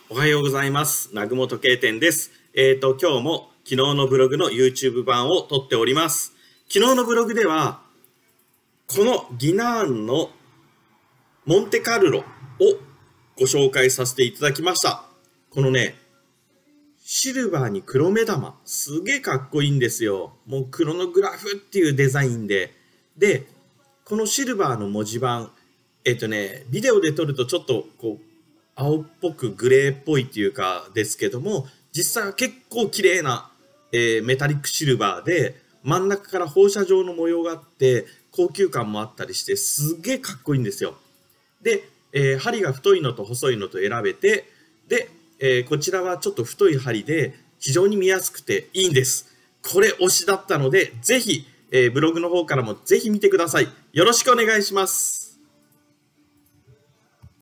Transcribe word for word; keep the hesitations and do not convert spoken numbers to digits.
おはようございます。南雲時計店です。えっと、今日も昨日のブログの YouTube 版を撮っております。昨日のブログでは、このギナーンのモンテカルロをご紹介させていただきました。このね、シルバーに黒目玉、すげえかっこいいんですよ。もうクロノグラフっていうデザインで。で、このシルバーの文字盤、えっとね、ビデオで撮るとちょっとこう、青っぽくグレーっぽいっていうかですけども、実際は結構綺麗な、えー、メタリックシルバーで、真ん中から放射状の模様があって、高級感もあったりして、すげえかっこいいんですよ。で、えー、針が太いのと細いのと選べて、で、えー、こちらはちょっと太い針で非常に見やすくていいんです。これ推しだったので、ぜひ、えー、ブログの方からもぜひ見てください。よろしくお願いします。